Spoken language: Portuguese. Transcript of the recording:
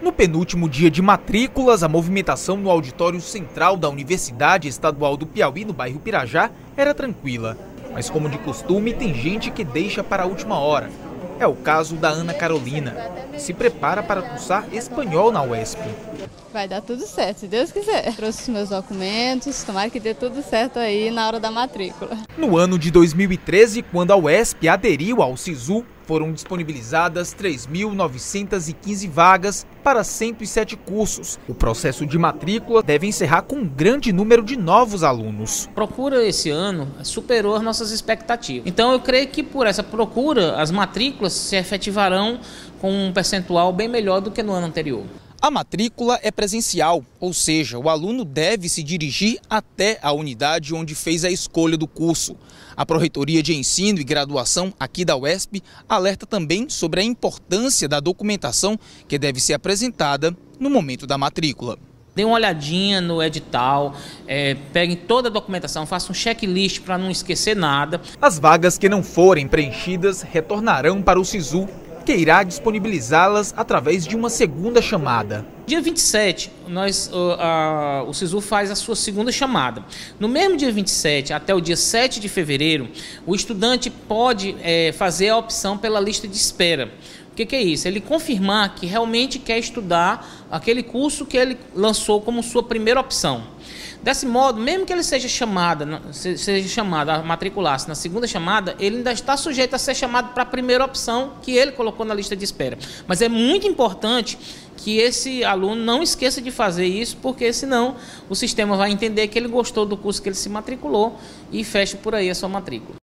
No penúltimo dia de matrículas, a movimentação no auditório central da Universidade Estadual do Piauí, no bairro Pirajá, era tranquila. Mas como de costume, tem gente que deixa para a última hora. É o caso da Ana Carolina, que se prepara para cursar espanhol na UESP. Vai dar tudo certo, se Deus quiser. Trouxe os meus documentos, tomara que dê tudo certo aí na hora da matrícula. No ano de 2013, quando a UESP aderiu ao SISU, foram disponibilizadas 3.915 vagas para 107 cursos. O processo de matrícula deve encerrar com um grande número de novos alunos. A procura esse ano superou as nossas expectativas. Então eu creio que por essa procura as matrículas se efetivarão com um percentual bem melhor do que no ano anterior. A matrícula é presencial, ou seja, o aluno deve se dirigir até a unidade onde fez a escolha do curso. A Pró-Reitoria de Ensino e Graduação aqui da UESP alerta também sobre a importância da documentação que deve ser apresentada no momento da matrícula. Dê uma olhadinha no edital, peguem toda a documentação, façam um checklist para não esquecer nada. As vagas que não forem preenchidas retornarão para o SISU, que irá disponibilizá-las através de uma segunda chamada. Dia 27, o SISU faz a sua segunda chamada. No mesmo dia 27 até o dia 7 de fevereiro, o estudante pode fazer a opção pela lista de espera. O que é isso? Ele confirmar que realmente quer estudar aquele curso que ele lançou como sua primeira opção. Desse modo, mesmo que ele seja chamado a matricular-se na segunda chamada, ele ainda está sujeito a ser chamado para a primeira opção que ele colocou na lista de espera. Mas é muito importante que esse aluno não esqueça de fazer isso, porque senão o sistema vai entender que ele gostou do curso que ele se matriculou e fecha por aí a sua matrícula.